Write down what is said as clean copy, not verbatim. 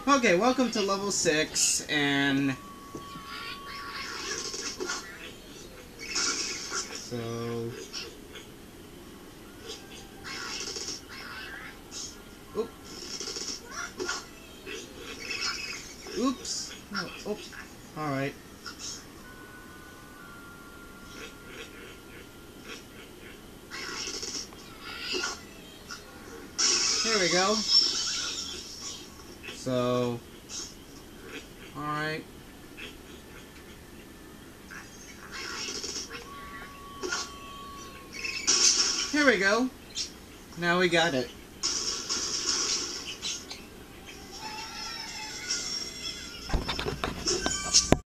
Okay, welcome to level 6, and... So... Oop. Oops. Oh, oops. Alright. Here we go. So... Alright. Here we go. Now we got it.